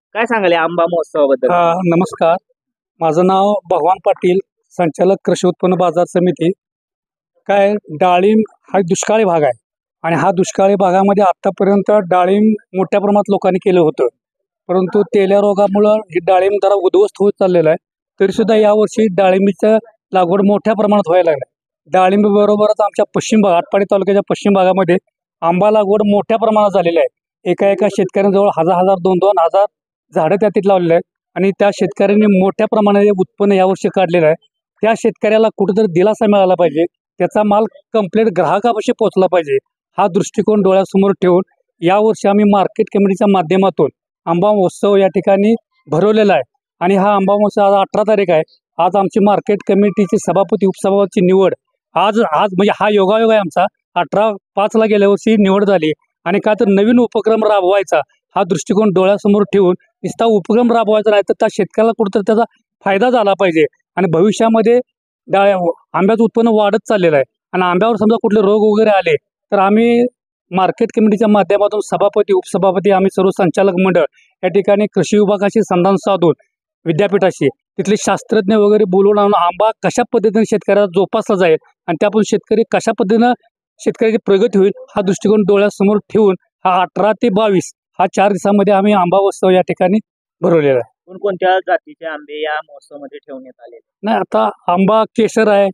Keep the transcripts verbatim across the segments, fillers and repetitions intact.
काय सांगाल या आंबा महोत्सवाबद्दल? हा नमस्कार, माझं नाव भगवान पाटील, संचालक कृषी उत्पन्न बाजार समिती. काय डाळिंब हा दुष्काळी भाग आहे आणि हा दुष्काळी भागामध्ये आत्तापर्यंत डाळिंब मोठ्या प्रमाणात लोकांनी केलं होतं, परंतु तेल्या रोगामुळं ही डाळिंब जरा उद्ध्वस्त होत चाललेलं आहे. तरीसुद्धा यावर्षी डाळिंबीचं लागवड मोठ्या प्रमाणात व्हायला लागली. डाळिंबीबरोबरच आमच्या पश्चिम भाग आटपाडी तालुक्याच्या पश्चिम भागामध्ये आंबा लागवड मोठ्या प्रमाणात झालेली आहे. एका एका शेतकऱ्यांजवळ हजार हजार दोन दोन हजार झाडं त्या तिथे लावलेले आहेत आणि त्या शेतकऱ्यांनी मोठ्या प्रमाणात उत्पन्न यावर्षी काढलेलं आहे. त्या शेतकऱ्याला कुठेतरी दिलासा मिळाला पाहिजे, त्याचा माल कंप्लीट ग्राहकापाशी पोहोचला पाहिजे, हा दृष्टिकोन डोळ्यासमोर ठेवून यावर्षी आम्ही मार्केट कमिटीच्या माध्यमातून आंबा महोत्सव या ठिकाणी भरवलेला आहे. आणि हा आंबा महोत्सव आज अठरा तारीख आहे. आज आमची मार्केट कमिटीची सभापती उपसभापतीची निवड आज आज म्हणजे हा योगायोग आहे आमचा. अठरा पाचला गेल्या वर्षी निवड झाली आणि का तर नवीन उपक्रम राबवायचा हा दृष्टिकोन डोळ्यासमोर ठेवून नुसता उपक्रम राबवायचा नाही तर त्या शेतकऱ्याला कुठंतरी त्याचा फायदा झाला पाहिजे. आणि भविष्यामध्ये डाळ आंब्याचं उत्पन्न वाढत चाललेलं आहे आणि आंब्यावर समजा कुठले रोग वगैरे आले तर आम्ही मार्केट कमिटीच्या माध्यमातून सभापती उपसभापती आम्ही सर्व संचालक मंडळ या ठिकाणी कृषी विभागाशी संधान साधून विद्यापीठाशी तिथले शास्त्रज्ञ वगैरे बोलवून आणून आंबा कशा पद्धतीने शेतकऱ्याला जोपासला जाईल आणि त्यापासून शेतकरी कशा पद्धतीनं शेतकऱ्याची प्रगती होईल हा दृष्टिकोन डोळ्यासमोर ठेवून हा अठरा ते बावीस हा चार दिवसामध्ये आम्ही आंबा महोत्सव या ठिकाणी भरवलेला आहे. कोणकोणत्या जातीचे आंबे या महोत्सवामध्ये ठेवण्यात आले? नाही, आता आंबा केशर आहे,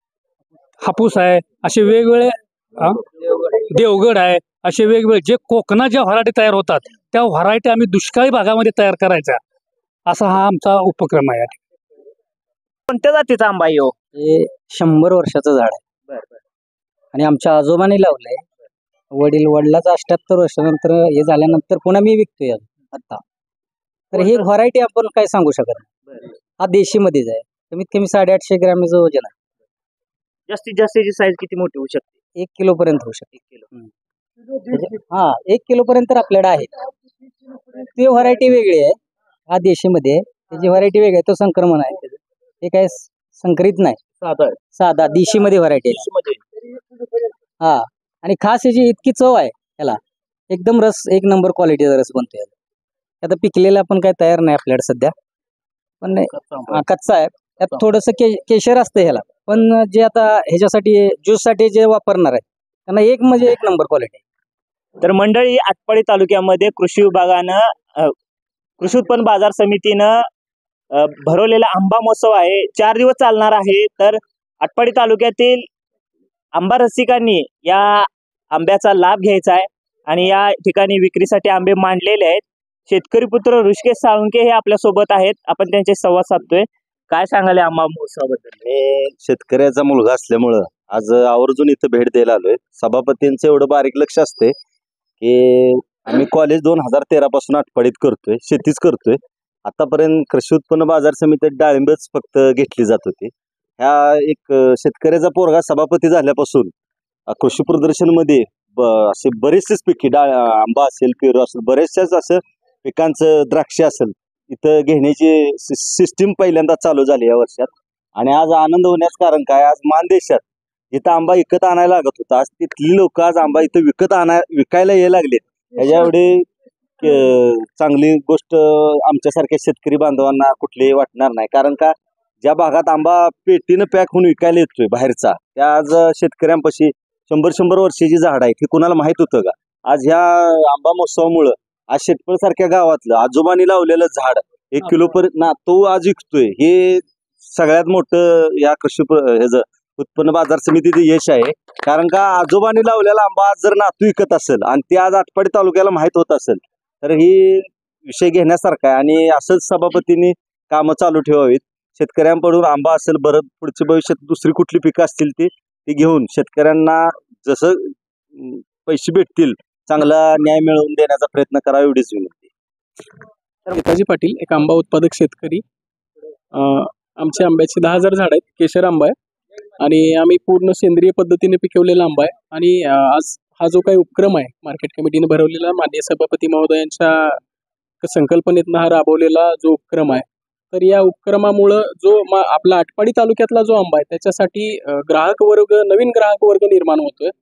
हापूस आहे, असे वेगवेगळे अ, देवगड आहे, असे वेगवेगळे जे कोकणात ज्या व्हरायटी तयार होतात त्या व्हरायटी आम्ही दुष्काळी भागामध्ये तयार करायच्या, असा हा आमचा उपक्रम आहे. कोणत्या जातीचा आंबा आहे हो? हे शंभर वर्षाचं झाड आहे बर बर आणि आमच्या आजोबांनी लावलंय. वडील वडिलाचा अठ्याहत्तर वर्षानंतर हे झाल्यानंतर पुन्हा मी विकतोय आता. तर ही व्हरायटी आपण काय सांगू शकत नाही. हा देशीमध्येच आहे, कमीत कमी साडेआठशे ग्रॅमचं वजन आहे. जास्तीत जास्त याची साईज किती मोठी होऊ शकते? एक किलो पर्यंत होऊ शकते. एक किलो. हा एक किलो पर्यंत आपल्याकडे आहे. ती व्हरायटी वेगळी आहे, हा देशीमध्ये आहे. त्याची व्हरायटी वेगळी आहे, तो संक्रमण आहे त्याचं. हे काय संकरित नाही, साधा साधा देशीमध्ये व्हरायटी आहे. मध्ये हा आणि खास याची इतकी चव आहे याला, एकदम रस एक नंबर क्वालिटीचा रस बनतो याला. आता पिकलेला पण काय तयार नाही आपल्याकडे सध्या, पण नाही हा, कच्चा आहे. त्यात थोडंसं के केशर असतं ह्याला, पण जे आता ह्याच्यासाठी ज्यूससाठी जे वापरणार आहे त्यांना एक म्हणजे एक नंबर क्वालिटी. तर मंडळी, आटपाडी तालुक्यामध्ये कृषी विभागानं अ, कृषी उत्पन्न बाजार समितीनं अ, भरवलेला आंबा महोत्सव आहे, चार दिवस चालणार आहे. तर आटपाडी तालुक्यातील आंबा रसिकांनी या आंब्याचा लाभ घ्यायचा आहे आणि या ठिकाणी विक्रीसाठी आंबे मांडलेले आहेत. शेतकरी पुत्र ऋषिकेश साळुंके हे आपल्या सोबत आहेत, आपण त्यांचे संवाद साधतोय. काय सांगाल या आंबा महोत्सवाबद्दल? मी शेतकऱ्याचा मुलगा असल्यामुळं आज आवर्जून इथं भेट द्यायला आलोय. सभापतींचं एवढं बारीक लक्ष असते की आम्ही कॉलेज दोन हजार तेरा पासून आटपाडीत करतोय, शेतीच करतोय. आतापर्यंत कृषी उत्पन्न बाजार समितीत डाळिंबच फक्त घेतली जात होती. ह्या एक शेतकऱ्याचा पोरगा सभापती झाल्यापासून कृषी प्रदर्शन मध्ये असे बरेचसेच पिके डाळ आंबा असेल, पेरू असेल, बरेचशाच असं पिकांचं द्राक्ष असेल इथं घेण्याची सिस्टीम पहिल्यांदा चालू झाली या वर्षात. आणि आज आनंद होण्याचं कारण काय, आज मानदेशात जिथं आंबा विकत आणायला लागत होता आज तिथली लोक आज आंबा इथं विकत आणाय विकायला यायला लागले. ह्याच्या एवढी चांगली गोष्ट आमच्यासारख्या शेतकरी बांधवांना कुठलीही वाटणार नाही. कारण का ज्या भागात आंबा पेटीनं पॅक होऊन विकायला येतोय बाहेरचा, त्या आज शेतकऱ्यांपाशी शंभर शंभर वर्षाची झाड आहेत हे कुणाला माहित होतं का? आज ह्या आंबा महोत्सवामुळं आज शेतपळ सारख्या गावातलं आजोबांनी लावलेलं झाड एक किलो पर्यंत ना तो आज विकतोय, हे सगळ्यात मोठं या कृषी ह्याचं उत्पन्न बाजार समितीचं यश आहे. कारण का आजोबांनी लावलेला आंबा आज जर नातू विकत असेल आणि ते आज आटपाडी तालुक्याला माहित होत असेल तर ही विषय घेण्यासारखा आहे. आणि असंच सभापतींनी कामं चालू ठेवावीत. शेतकऱ्यांकडून आंबा असेल, बरं पुढच्या भविष्यात दुसरी कुठली पिकं असतील ती ती घेऊन शेतकऱ्यांना जसं पैसे भेटतील चांगला न्याय मिळवून देण्याचा प्रयत्न करावा एवढीच विनंती. नेताजी पाटील, एक आंबा उत्पादक शेतकरी. आमच्या आंब्याची दहा हजार झाड आहेत, केशर आंबा आहे आणि आम्ही पूर्ण सेंद्रिय पद्धतीने पिकवलेला आंबा आहे. आणि आज हा जो काही उपक्रम आहे मार्केट कमिटीने भरवलेला, माननीय सभापती महोदयांच्या संकल्पनेतनं हा राबवलेला जो उपक्रम आहे, तर या उपक्रमामुळं जो आपला आटपाडी तालुक्यातला जो आंबा आहे त्याच्यासाठी ग्राहक वर्ग, नवीन ग्राहक वर्ग निर्माण होतोय.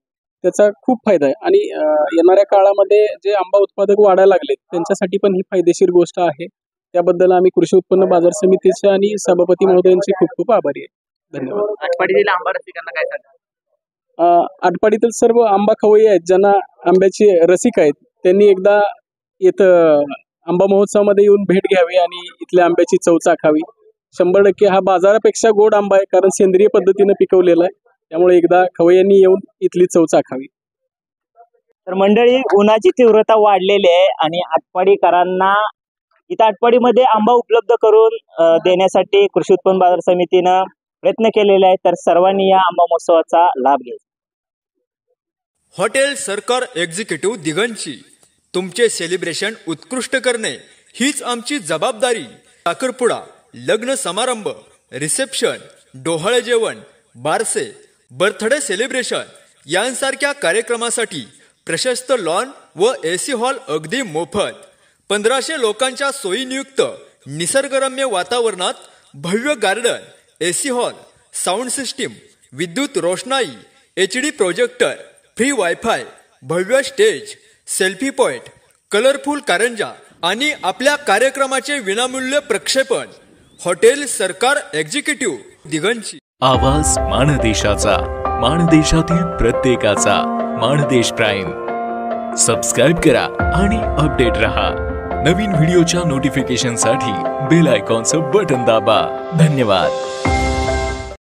त्याचा खूप फायदा आहे. आणि अं, येणाऱ्या काळामध्ये जे आंबा उत्पादक वाढायला लागलेत त्यांच्यासाठी पण ही फायदेशीर गोष्ट आहे. त्याबद्दल आम्ही कृषी उत्पन्न बाजार समितीचे आणि सभापती महोदयांचे खूप खूप आभारी आहे. धन्यवाद. आटपाडीतील आंबा रसिकांना काय सांगा? अं, आटपाडीतील सर्व आंबा खवय्ये आहेत ज्यांना आंब्याचे रसिक आहेत त्यांनी एकदा इथं आंबा महोत्सवामध्ये येऊन भेट घ्यावी आणि इथल्या आंब्याची चव चाखावी. शंभर टक्के हा बाजारापेक्षा गोड आंबा आहे, कारण सेंद्रिय पद्धतीने पिकवलेला आहे. त्यामुळे एकदा खवय्यांनी येऊन इथली चव चाखावी. तर मंडळी, उन्हाची तीव्रता वाढलेली आहे आणि आटपाडीकरांना इथं आटपाडीमध्ये आंबा उपलब्ध करून अ, देण्यासाठी कृषी उत्पन्न बाजार समितीनं प्रयत्न केलेले आहे. तर सर्वांनी या आंबा महोत्सवाचा लाभ घ्यायचा. हॉटेल सरकार एक्झिक्युटिव्ह दिगंची तुमचे सेलिब्रेशन उत्कृष्ट करणे हीच आमची जबाबदारी. साखरपुडा, लग्न समारंभ, रिसेप्शन, डोहाळे जेवण, बारसे, बर्थडे सेलिब्रेशन यांसारख्या कार्यक्रमासाठी प्रशस्त लॉन व एसी हॉल अगदी मोफत. पंधराशे लोकांच्या सोयीनियुक्त निसर्गरम्य वातावरणात भव्य garden, AC hall, sound system, विद्युत रोषणाई, H D projector, free wifi, भव्य स्टेज, सेल्फी पॉइंट, कलरफुल कारंजा आणि आपल्या कार्यक्रमाचे विनामूल्य प्रक्षेपण. हॉटेल सरकार एक्झिक्युटिव्ह दिगंची. आवाज माणदेशाचा, माणदेशातील प्रत्येकाचा. माणदेश प्राईम सबस्क्राईब करा आणि अपडेट रहा. नवीन व्हिडिओच्या नोटिफिकेशनसाठी बेल आयकॉनचं बटन दाबा. धन्यवाद.